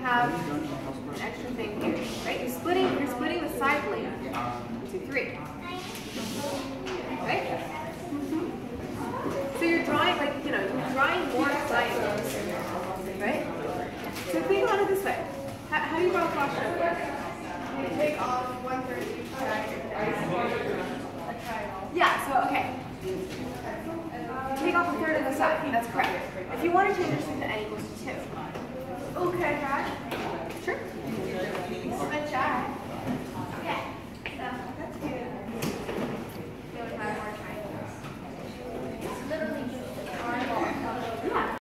have an extra thing here, right? You're splitting the side blade into 3. Right? So you're drawing, like, you're drawing more triangles, right? So think about it this way. How do you draw a cross shape? You take off 1/3 each side. Yeah, so okay. Take off 1/3 of the side. That's correct. If you want to change this to n equals 2. Okay, Dad. Sure.